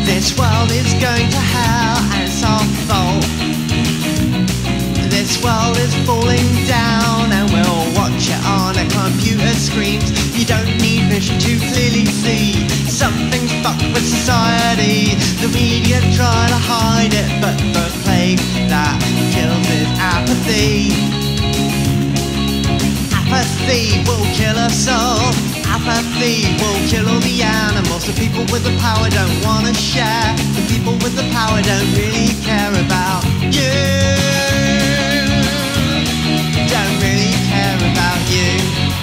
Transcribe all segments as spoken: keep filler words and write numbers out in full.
This world is going to hell and it's our fault. This world is falling down and we'll watch it on a computer screen. You don't need vision to clearly see something's fucked with society. The media try to hide it, but the plague that kills is apathy. Apathy will kill us all. Apathy will kill all the animals. The people with the power don't want to share. The people with the power don't really care about you. Don't really care about you.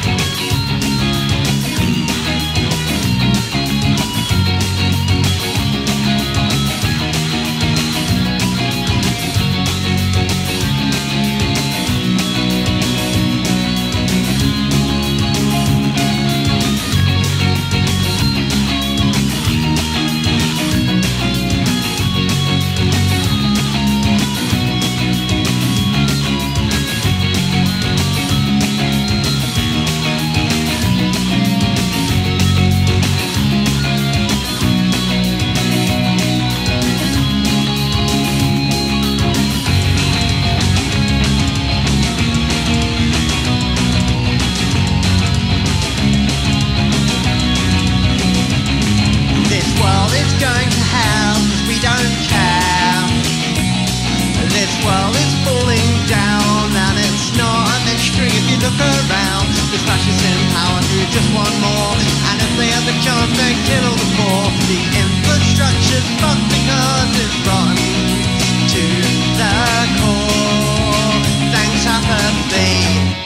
Going to hell, we don't care. This world is falling down, and it's not a mystery if you look around. There's fascists in power who just want more, and if they have the chance they kill all the poor. The infrastructure's fucked because it's rotten to the core. Thanks, apathy.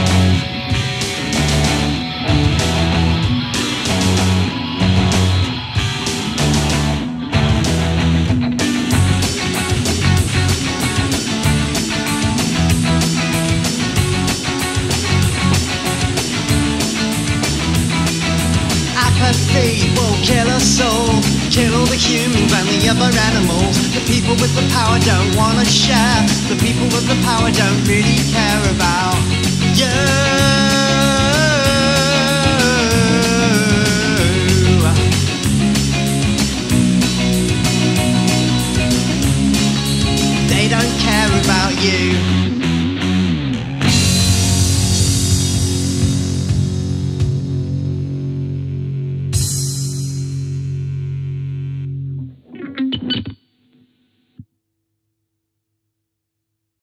Apathy will kill us all, kill all the humans and the other animals. The people with the power don't want to share. The people with the power don't really care about you.